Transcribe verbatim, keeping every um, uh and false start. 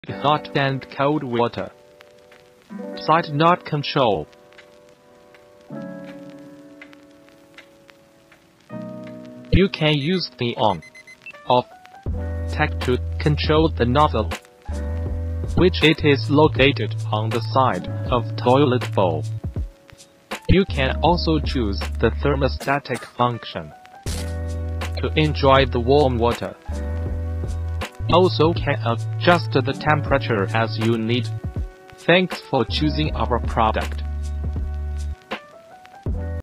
hot and cold water. Side knot control. You can use the on, off tag to control the nozzle, which it is located on the side of toilet bowl. You can also choose the thermostatic function to enjoy the warm water. Also can adjust the temperature as you need. Thanks for choosing our product.